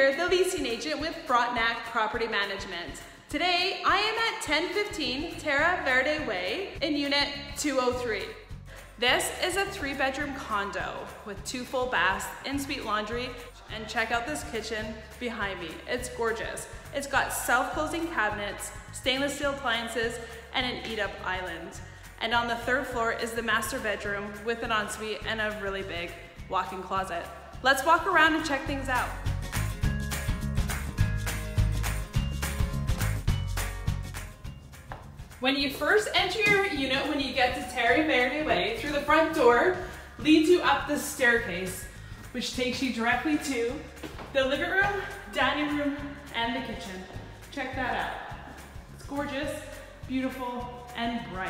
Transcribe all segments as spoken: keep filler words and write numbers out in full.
here, the leasing agent with Frontenac Property Management. Today, I am at ten fifteen Terra Verde Way in Unit two oh three. This is a three bedroom condo with two full baths, in-suite laundry, and check out this kitchen behind me. It's gorgeous. It's got self-closing cabinets, stainless steel appliances, and an eat-up island. And on the third floor is the master bedroom with an ensuite and a really big walk-in closet. Let's walk around and check things out. When you first enter your unit, when you get to Terra Verde Way, through the front door leads you up the staircase, which takes you directly to the living room, dining room, and the kitchen. Check that out. It's gorgeous, beautiful, and bright.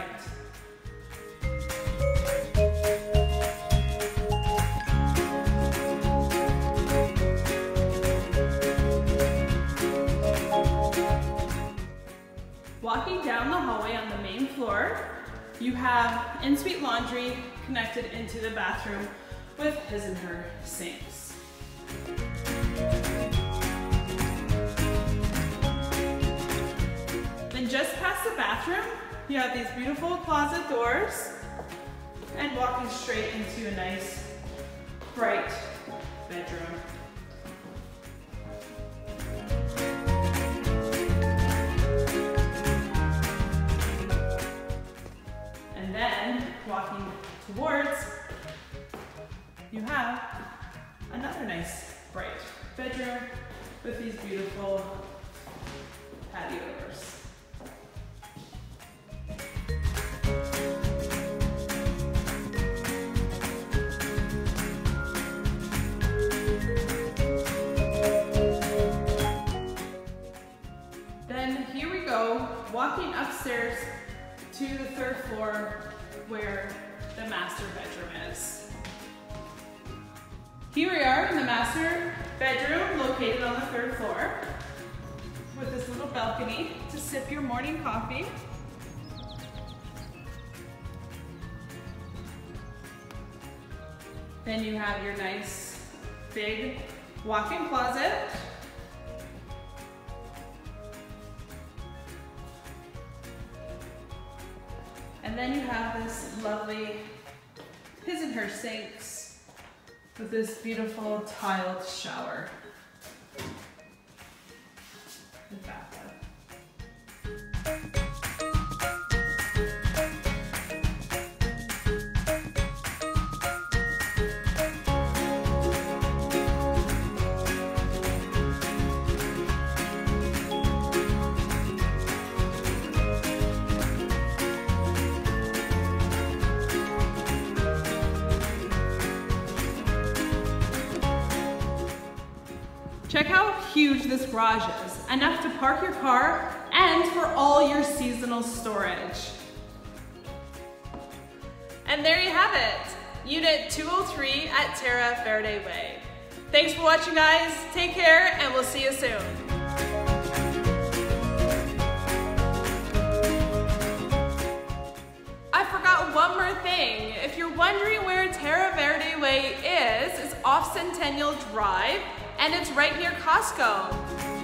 Walking down the hallway on the main floor, you have in-suite laundry connected into the bathroom with his and her sinks. Then just past the bathroom, you have these beautiful closet doors and walking straight into a nice, bright bedroom. And then walking towards, you have another nice, bright bedroom with these beautiful patio doors. Then here we go, walking upstairs to the third floor where the master bedroom is. Here we are in the master bedroom located on the third floor with this little balcony to sip your morning coffee. Then you have your nice big walk-in closet. And then you have this lovely his and her sinks with this beautiful tiled shower and bathtub. Check how huge this garage is, enough to park your car and for all your seasonal storage. And there you have it, Unit two oh three at Terra Verde Way. Thanks for watching, guys. Take care, and we'll see you soon. I forgot one more thing. If you're wondering where Terra Verde Way is, it's off Centennial Drive, and it's right near Costco.